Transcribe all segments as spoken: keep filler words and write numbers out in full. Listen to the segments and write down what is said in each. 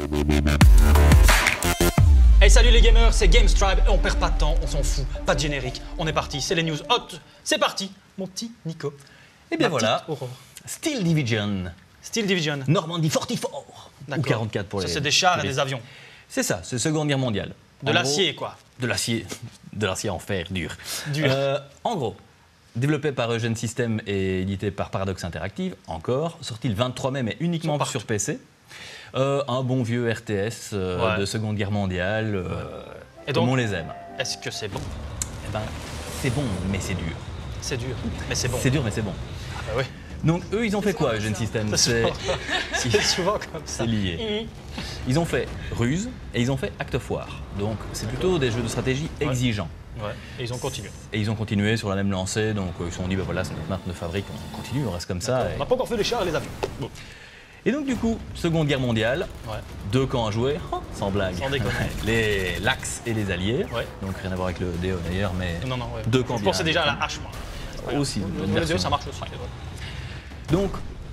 Hey, salut les gamers, c'est Gamestribe et on perd pas de temps, on s'en fout, pas de générique, on est parti, c'est les news hot, c'est parti, mon petit Nico. Et bien voilà, Steel Division. Steel Division. Normandie quarante-quatre. Ou quarante-quatre pour les... Ça c'est des chars les... et des avions. C'est ça, c'est Seconde Guerre mondiale. De l'acier quoi. De l'acier, de l'acier en fer dur. Dur. Euh, en gros, développé par Eugene System et édité par Paradox Interactive, encore, sorti le vingt-trois mai mais uniquement sur P C. Euh, un bon vieux R T S euh, ouais. de Seconde Guerre mondiale, euh, et donc, comme on les aime. Est-ce que c'est bon? Eh ben, c'est bon, mais c'est dur. C'est dur, mais c'est bon. C'est dur, mais c'est bon. Ah bah oui. Donc eux, ils ont fait quoi, Eugene System? C'est souvent, souvent comme ça. C'est lié. Mmh. Ils ont fait Ruse et ils ont fait Act of War. Donc c'est plutôt des jeux de stratégie ouais. exigeants. Ouais. Et ils ont continué. Et ils ont continué sur la même lancée, donc ils se sont dit, bah voilà, c'est notre marque de fabrique, on continue, on reste comme ça. Et... On n'a pas encore fait les chars et les avions. Bon. Et donc du coup, Seconde Guerre mondiale, ouais. deux camps à jouer, oh, sans blague. Sans déconner. Les l'Axe et les Alliés, ouais. donc rien à voir avec le D O d'ailleurs, mais non, non, ouais. deux camps. Je pensais déjà à la hache, moi. Aussi. Le D O, ça marche aussi. Donc,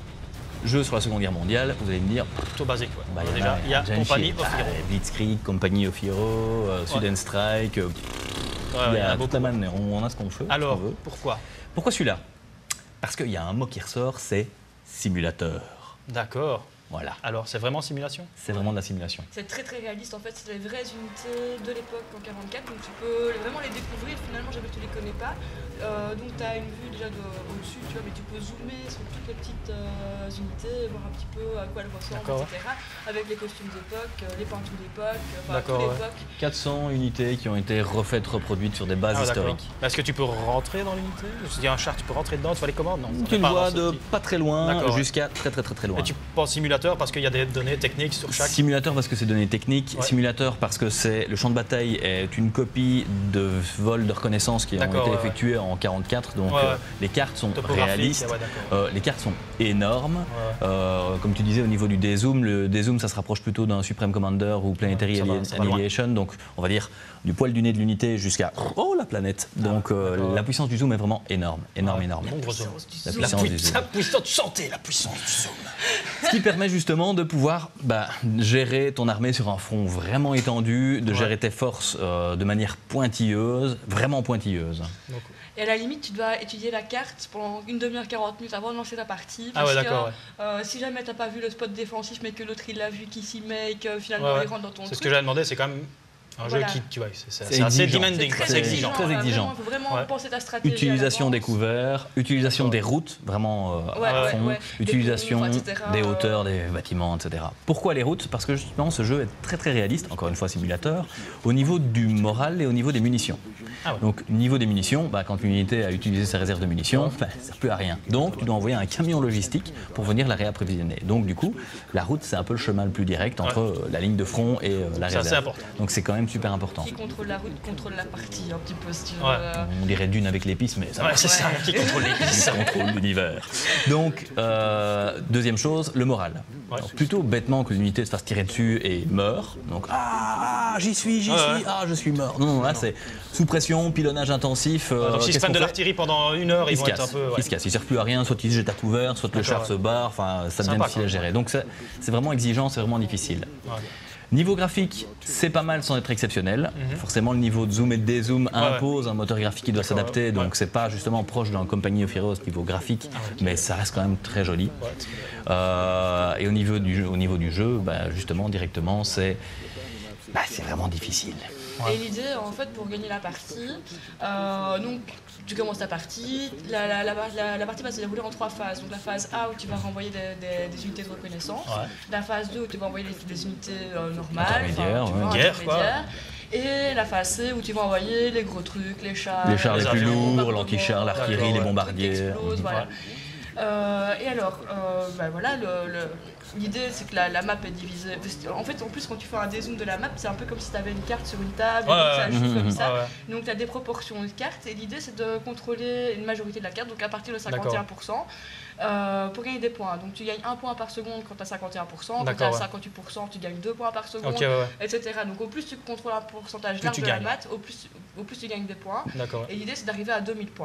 jeu sur la Seconde Guerre mondiale, vous allez me dire... Plutôt basique, ouais. Bah, il y a, il y a Company of ah, Heroes. Blitzkrieg, Company of Heroes, euh, Sudden ouais. Strike, euh, ouais, il y a, a toute la manière, on, on a ce qu'on veut. Alors, qu veut. pourquoi Pourquoi celui-là? Parce qu'il y a un mot qui ressort, c'est simulateur. D'accord. Voilà. Alors, c'est vraiment simulation? C'est vraiment de la simulation. C'est très très réaliste, en fait, c'est les vraies unités de l'époque en quarante-quatre, donc tu peux vraiment les découvrir, finalement jamais tu les connais pas. Euh, donc tu as une vue déjà de, au-dessus, tu vois, mais tu peux zoomer sur toutes les petites euh, unités, voir un petit peu à quoi elles ressemblent, et cetera. Avec les costumes d'époque, les peintures d'époque, enfin toute l'époque. Ouais. quatre cents unités qui ont été refaites, reproduites sur des bases ah, historiques. Est-ce que tu peux rentrer dans l'unité? Je dis un char, tu peux rentrer dedans, tu vois les commandes? Non. Tu le vois de pas très loin jusqu'à très très très très loin. Et tu penses simulateur parce qu'il y a des données techniques sur chaque... Simulateur parce que c'est données techniques, ouais. Simulateur parce que c'est le champ de bataille est une copie de vol de reconnaissance qui ont été ouais, effectués ouais. en quarante-quatre, donc ouais, ouais. Euh, les cartes sont réalistes, ouais, euh, les cartes sont énormes, ouais. euh, comme tu disais au niveau du dézoom, le dézoom ça se rapproche plutôt d'un Supreme Commander ou Planetary ouais, Annihilation, donc on va dire du poil du nez de l'unité jusqu'à oh la planète, donc euh, la puissance du zoom est vraiment énorme, énorme, ouais. énorme. Bon, gros zoom. La puissance la du zoom. La puissance, sentez la puissance du zoom. Ce qui permet justement de pouvoir bah, gérer ton armée sur un front vraiment étendu, de ouais. gérer tes forces euh, de manière pointilleuse, vraiment pointilleuse. Donc, et à la limite, tu dois étudier la carte pendant une demi-heure, quarante minutes avant de lancer ta partie. Parce ah ouais, que ouais. euh, si jamais tu n'as pas vu le spot défensif, mais que l'autre il l'a vu, qui s'y met et que finalement ouais, il rentre dans ton truc. C'est ce que j'avais demandé, c'est quand même un voilà. jeu qui, tu vois, c'est assez demanding, c'est exigeant. Très exigeant. Il faut vraiment, vraiment ouais. penser ta stratégie. Utilisation des couverts, utilisation des routes, vraiment euh, ouais, à fond, ouais, ouais. utilisation des, des, des hauteurs, des bâtiments, et cetera. Pourquoi les routes? Parce que justement ce jeu est très très réaliste, encore une fois simulateur, au niveau du moral et au niveau des munitions. Ah ouais. Donc, au niveau des munitions, bah, quand une unité a utilisé ses réserves de munitions, bah, ça ne sert plus à rien. Donc, tu dois envoyer un camion logistique pour venir la réapprovisionner. Donc, du coup, la route, c'est un peu le chemin le plus direct entre ouais. euh, la ligne de front et euh, la réserve. C'est important. Donc, c'est quand même super important. Qui contrôle la route contrôle la partie, un petit peu, si tu veux. Ouais. On dirait Dune avec l'épice, mais ça ouais, c'est ça, qui contrôle l'épice. Ça contrôle l'univers. Donc, euh, deuxième chose, le moral. Ouais. Alors, plutôt bêtement que l'unité se fasse tirer dessus et meurt. Donc, ah, j'y suis, j'y ouais, suis, ouais. ah, je suis mort. Non, non, là, c'est sous pression, pilonnage intensif. Euh, donc, s'ils se prennent de l'artillerie pendant une heure, ils, ils vont cassent. être un peu. Ouais. Ils se cassent, ils ne servent plus à rien, soit ils se jettent à couvert, soit le char ouais. se barre, enfin, ça devient difficile à gérer. Donc, c'est vraiment exigeant, c'est vraiment difficile. Ouais. Niveau graphique, c'est pas mal sans être exceptionnel. Mm-hmm. Forcément, le niveau de zoom et de dézoom ouais, impose ouais. un moteur graphique qui doit s'adapter, ouais. donc ouais. c'est pas justement proche d'un Company of Heroes niveau graphique, ah, okay. mais ça reste quand même très joli. Ouais. Euh, et au niveau du jeu, au niveau du jeu bah, justement, directement, c'est bah, vraiment difficile. Ouais. Et l'idée, en fait, pour gagner la partie, euh, donc tu commences ta partie, la, la, la, la, la partie va se dérouler en trois phases. Donc la phase A où tu vas renvoyer des, des, des unités de reconnaissance, ouais. la phase deux où tu vas envoyer des, des unités euh, normales, intermédiaires, enfin, ouais. guerre, quoi. Et la phase C où tu vas envoyer les gros trucs, les chars, les chars les, les plus avions, lourds, l'anti-char, l'artillerie, les bombardiers. Explosent, voilà. Euh, et alors, euh, bah voilà, l'idée c'est que la, la map est divisée. En fait, en plus, quand tu fais un dézoom de la map, c'est un peu comme si tu avais une carte sur une table, ouais, et donc ça ouais, joue comme ça. ouais, ouais. Donc tu as des proportions de cartes, et l'idée c'est de contrôler une majorité de la carte, donc à partir de cinquante et un pour cent. Euh, pour gagner des points. Donc tu gagnes un point par seconde quand tu as cinquante et un pour cent, quand tu as ouais. cinquante-huit pour cent, tu gagnes deux points par seconde, okay, ouais, ouais. et cetera. Donc au plus tu contrôles un pourcentage large de la mat, au plus, au plus tu gagnes des points. Et l'idée c'est d'arriver à deux mille points.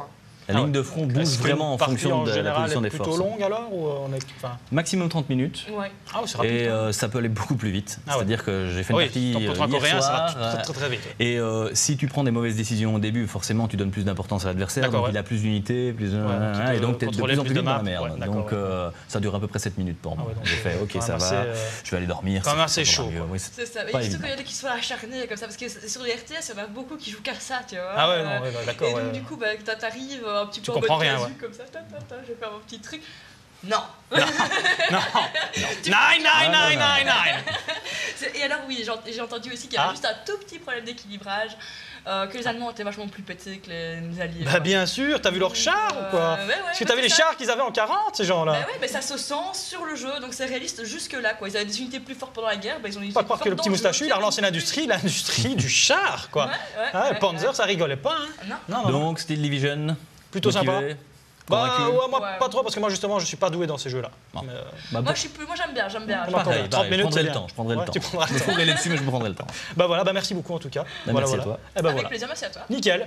La Ah ligne ouais. de front Donc, bouge est-ce qu'une vraiment en partie fonction en de la général position est des plutôt forces. longue alors ou on est... enfin... Maximum trente minutes. Ouais. Ah oui, c'est rapide. Et hein. euh, ça peut aller beaucoup plus vite. Ah ouais. C'est-à-dire que j'ai fait une Oui, partie donc euh, contre un hier coréen, ça va soir, très, très, très vite. Et euh, si tu prends des mauvaises décisions au début, forcément, tu donnes plus d'importance à l'adversaire. D'accord, Donc ouais. il a plus d'unités, plus de... Ouais, qui peut et donc tu es de contrôler plus en plus plus de vite dans la maps. merde. Ouais, d'accord, donc ouais. euh, ça dure à peu près sept minutes pour moi. Ah ouais, donc j'ai c'est fait, ok, quand ça même va, assez, euh, je vais aller dormir. quand même ça- assez ça va chaud, mieux. quoi. Oui, c'est C'est ça. Et pas surtout évident. quand il y en a qui sont acharnés comme ça, parce que sur les R T S, il y en a beaucoup qui jouent qu'à ça, tu vois. Ah ouais, Euh, non, ouais, bah, d'accord. Et donc, ouais. du coup, bah, t'as- t'arrives un petit Tu peu en mode comprends rien, casu, ouais. comme ça, ta, ta, ta, je vais faire mon petit truc. Non. Non. Tu- Nine, nine, Non, non, nine, non. nine, nine. C'est- Et alors, oui, j'ai j'ai entendu aussi qu'il y avait Ah. juste un tout petit problème d'équilibrage, euh, que les Allemands étaient vachement plus pétés que les, les Alliés. Bah quoi. bien sûr, t'as vu leur char ou quoi? Euh, ouais, ouais, Parce que bah, t'avais c'est les ça. chars qu'ils avaient en quarante, ces gens-là. Bah ouais, mais ça se sent sur le jeu, donc c'est réaliste jusque-là, quoi. Ils avaient des unités plus fortes pendant la guerre, bah ils ont des Pas unités croire que plus le fortes petit dans moustachu, jeu. il a relancé l'industrie, l'industrie du char, quoi. Ouais, ouais, Ah ouais, ouais, Panzer, ouais. ça rigolait pas, hein. Non. Non, non, non. Donc Steel Division, Plutôt motivé, sympa. Bah convaincu. ouais, moi Ouais. pas trop, parce que moi justement, je suis pas doué dans ces jeux-là. Bon. Mais, euh, Bah, Moi, bon, je suis plus, moi j'aime bien, j'aime bien. moi, j'aime quand pareil, même, pareil, trente minutes, je prendrai c'est le bien. temps, je prendrai Ouais, le temps. tu prendras Je le me temps. fourrai là-dessus, mais je prendrai le temps. Bah voilà, bah merci beaucoup en tout cas. Bah, Voilà, merci à voilà. toi. Eh bah Avec voilà. plaisir, merci à toi. Nickel.